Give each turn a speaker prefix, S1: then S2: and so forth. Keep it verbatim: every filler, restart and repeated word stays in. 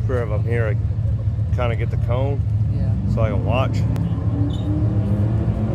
S1: cheaper if I'm here. I kind of get the cone,
S2: Yeah.
S1: so I can watch.